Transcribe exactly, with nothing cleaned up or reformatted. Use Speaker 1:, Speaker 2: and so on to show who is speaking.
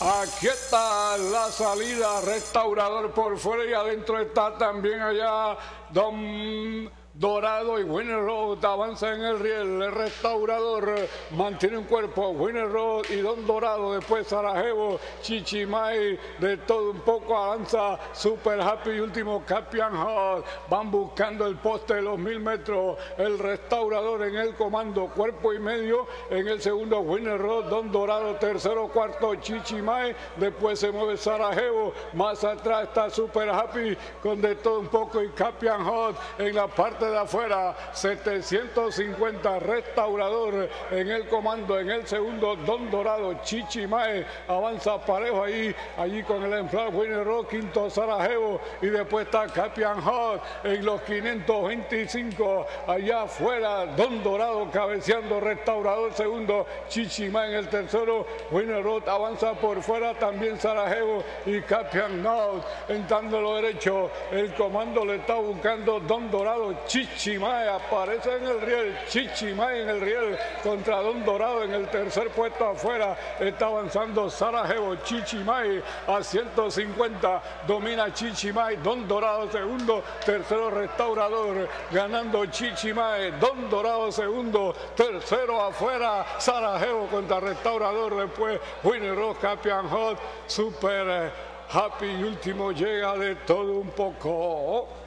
Speaker 1: Aquí está la salida, Restaurador por fuera y adentro está también allá Don Dorado y Winner Road avanza en el riel. El Restaurador mantiene un cuerpo, Winner Road y Don Dorado, después Sarajevo, Chichimay, de todo un poco avanza Super Happy y último Capian Hot. Van buscando el poste de los mil metros. El Restaurador en el comando, cuerpo y medio. En el segundo Winner Road, Don Dorado, tercero, cuarto Chichimay. Después se mueve Sarajevo. Más atrás está Super Happy con de todo un poco y Capian Hot en la parte de afuera. setecientos cincuenta Restaurador en el comando. En el segundo Don Dorado, Chichimay avanza parejo ahí, allí con el ejemplar Winner Road, quinto Sarajevo y después está Capian Hot en los quinientos veinticinco. Allá afuera Don Dorado cabeceando, Restaurador segundo, Chichimay en el tercero, Winner Road avanza por fuera también Sarajevo y Capian Hot entrando lo derecho. El comando le está buscando Don Dorado, Chichimay aparece en el riel, Chichimay en el riel contra Don Dorado en el tercer puesto afuera. Está avanzando Sarajevo, Chichimay a ciento cincuenta, domina Chichimay, Don Dorado segundo, tercero Restaurador, ganando Chichimay, Don Dorado segundo, tercero afuera Sarajevo contra Restaurador, después Winner Road, Capian Hot, Super Happy y último llega de todo un poco.